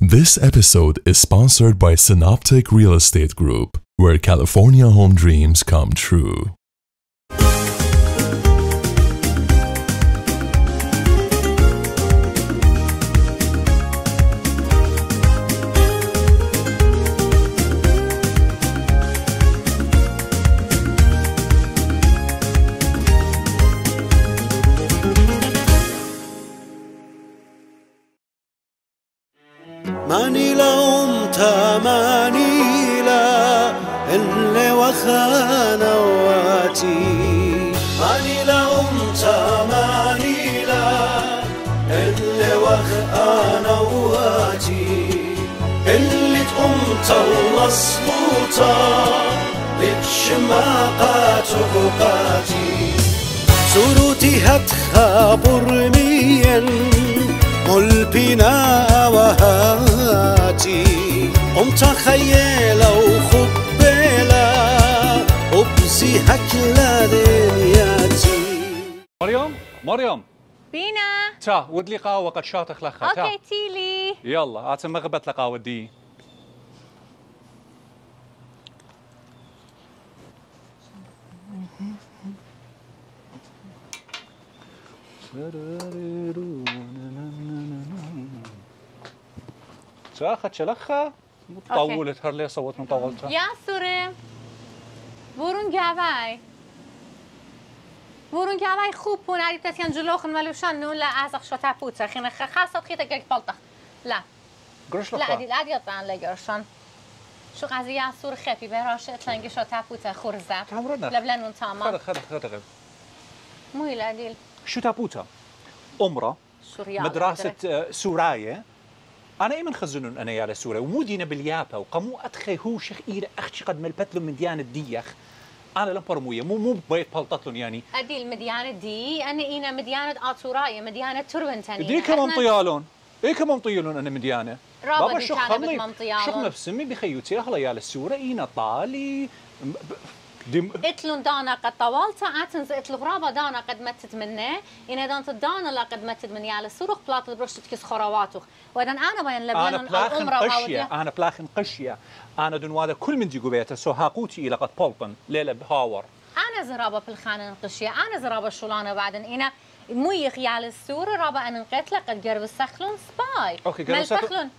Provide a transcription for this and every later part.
This episode is sponsored by Synoptic Real Estate Group, where California home dreams come true. ماني لوم تماني لا اللي وخانواتي ماني لوم تماني لا اللي وخانواتي اللي تقومت المصبوطة للشماقات وقاتي سروتي هتخابر مين ملبنا وهاتي قمت خيالة وخبالة وبزي هكلا دنياتي مريم بينا تا ود لي قهوة قد شاطخ لخها تا اوكي تيلي يلا اتم مغبت لقهوة دي تاخد شلخها طولت هر لي صوت مطولتها يا سوره ورون گاوای خوب پون علی تسیان جلوخن ملوشان نون لا ازخ شتا پوتر خینا خاصت خیتا گک بالطخ لا قرش لا لخها عدی طبعا لگرشان شو قضیه یا سور خفی براش تنگ شتا پوتر خورزه لبلنون تمام خد مو العديل شو تابوتا أمرة مدرسة سوراية أنا إيمن خزنون أنا يا سورة ومو دينا باليابا وقمو أدخي هو شيخ إيرا أختي قد ملبتلو من ديانة ديخ أنا لم برموية مو بيت بلطتلون يعني أديل مديانة دي أنا إينا مديانة آتوراية مديانة تروينتاني دي كمان طيالون إيه كمان طيالون أنا مديانة بابا شو خلي شو نفسمي بخيوتي أخلا يا السورة إينا طالي اتلون دانا قد طوالتا عتنز اتلو غرابة دانا قد متت منه إن دانت دانا لا قد متت مني على السورق بلاط برشت كيس خرواتوخ وإذن أنا بين لبنان الأمرة أنا بلاخن قشية أنا دنوادا كل من دي قبيته سو هاقوتي إلى قد بولطن ليلة بهاور أنا زرابة بالخانة القشية أنا زرابة شولانة بعدين إنا مو يخيال السورة رابا أنا نقتله قد قرب السخلون سباي أوكي قرب السخلون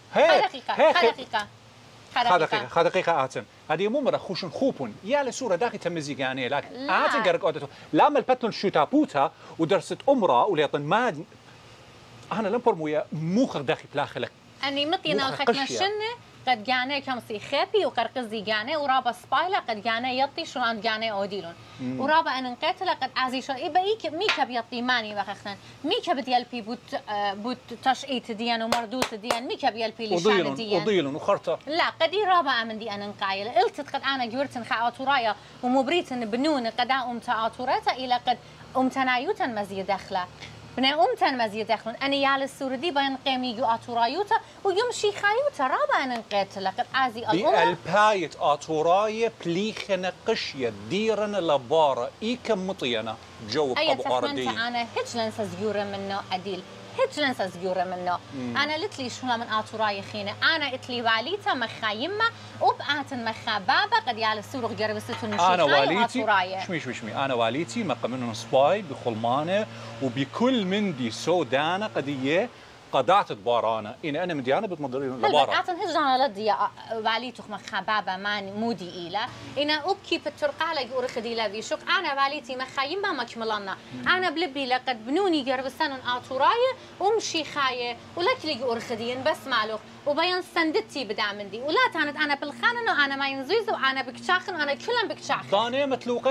دقيقة آتن هذه مو مرة خوشن خوبون يا لسورة داخل تمزيق يعني لكن آتن قرق أودته لا ملبتلون شو تابوتا ودرست أمرة وليطن ما أنا لم برمويا موخر داخل بلاخلك أني مطينا الختنا شنة قد جاني كمسي خابي وقرقزي جاني ورابا سبايلا قد جاني يطي شو عند جاني أوديلون ورابا أن نقتله قد عزي شو إيه بقيك ميكا بيطي ماني بخخن ميكا بديلبي بوت تشقيت ديان ومردوت ديان ميكا بيلبي لشان ديان وضيلون وخرطة لا قدي رابا أمن دي أنا نقايل قلت قد أنا جورتن خاطورايا ومبريتن بنون قد أمت آتورتا إلى قد أمتنايوتا مزيد دخله بنا أمتن مزيد دخلون أنا يال السوردي بين قيمي جو آتورايوتا ويمشي خايوتا رابا أنا نقتل لقد عزي الأمة البايت آتوراية بليخنا قشية ديرنا لبارة إيكا مطينا جو أبو أردي أنا هجلن سزيورة منه أديل هجلن سزيورة منه أنا لتلي شو من آتوراية خينة أنا اتلي واليتا مخايمة وبقاتن مخا بابا قد يال السورق جربستون مشي أنا واليتي شمي أنا واليتي ما قمنا سباي بخلمانة وبكل من دي سودانا قدية قدعت بارانا أنا مديانة بتمضرين لبارا أعطن هجانا لدي واليتوخ مخا بابا مان مودي إيلا إنا أبكي بالترقالة يقول خدي لبي شوك أنا واليتي مخايمة مكملنا أنا بلبي لقد بنوني جربستان آتوراية ومشي خاية ولكلي يقول خديين بس مالوخ وبين سندتي بدع من دي ولا كانت أنا بالخانن وأنا ما ينزيز وأنا بكشاخن وأنا كلهم بكشاخن ضانية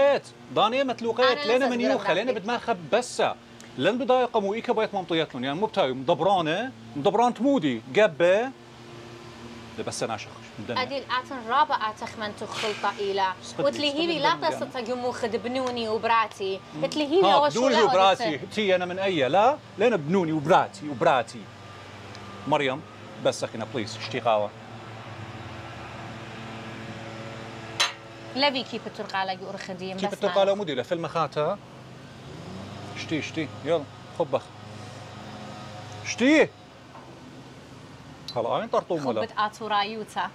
متلوقات لنا من يوخة لنا بدماغها بسة لن بداية قمو إيكا بيت منطيتلون يعني مبتاوي مدبران تمودي قبة بس أنا أشخش أديل أعطن رابع أتخمن تخلطة إلى وتلهيبي لا تستجمو خد بنوني وبراتي تلهيبي أول شو بنوني وبراتي تي أنا من أي لا لأن بنوني وبراتي مريم بس أخينا بليز اشتي قهوة لبي كيف الترقالة يقول خديم بس كيف الترقالة مديرة في المخاتة اشتي يلا خبخ اشتي خلاص طرطوم ولا خبت آتورايوتا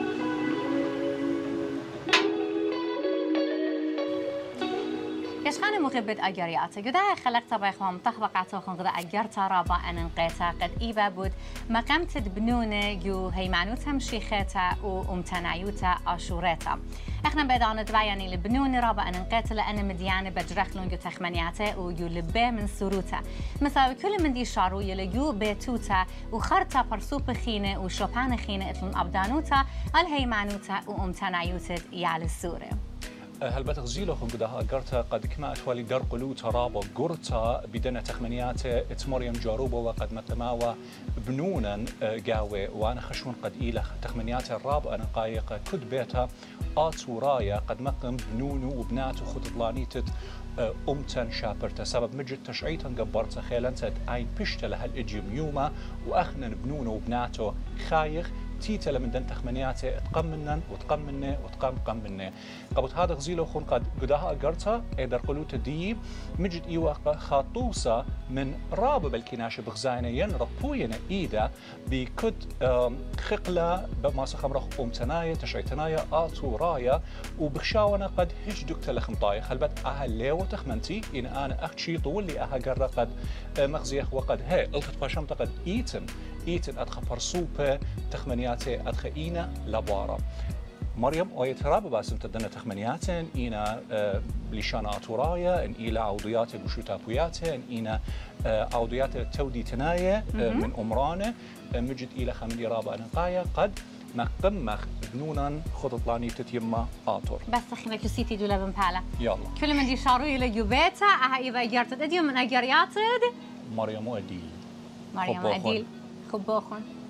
كشخانة مغبت أجرياته قدا خلق طبعا خوام تخبقاته خن قدا أجر ترابا أن انقيتا قد إيبا بود مقامت بنونه يو هيمانوتا مشيخيتا وامتنايوتا أشوريتا احنا بدانا دباياني لبنون رابا أن انقيتا لأن مديانة بجرخلون يو تخمنياته ويو لبه من سروتا مثلا كل من دي شارو يليو بيتوتا وخرطا برسوب خينة وشوبان خينة اتلون أبدانوتا الهيمانوتا وامتنايوتا يال السورة هل بتغزيله خن قدها قرتا قد كما أتوالي در قلو ترابا قرتا بدنا تخمنيات اتمريم جاروبا وقد متماوى بنونا قاوي وانا خشون قد إيلة تخمنيات الراب أنا قايقة كد بيتا آتورايا قد مقم بنونو وبناتو خططلانيتت أمتن شابرتا سبب مجد تشعيتا قبرتا خيلانتا عين بشتا لها الإجيم يوما وأخنا بنونو وبناتو خايخ تيتا لمن دن تخمنياته تقمنا وتقمنا وتقمنا قبل هذا غزيله خون قد قدها قرتا إذا قلوت دي مجد إيوة خاطوسة من راب بالكناش بغزاينة ينربوينا إيدا بكد خقلة بما سخمرخ أمتناية تشعيتناية آتورايا وبخشاونا قد هجدك تلخمطاية خلبت أهل ليو تخمنتي إن أنا أختشي طولي أها قرر قد مغزيخ وقد هي قلت باشمت قد إيتن أدخى فرسوبة تخمنياتي أدخى إينا لبارة مريم ويتراب باسم تدنا تخمنياتن إينا لشانا أطورايا إن إيلا عوضيات بشوتابوياتن إن إينا عوضيات تودي تناية من أمرانة مجد إيلا خمدي رابا نقايا قد مقمخ بنونا خططلاني تتيما آطور بس خيمة كسيتي دولا بمبالا يلا كل من دي شارو إلى جوبيتا أها إذا جرتت أديو من أجرياتد مريم وأديل مريم وأديل خبوخن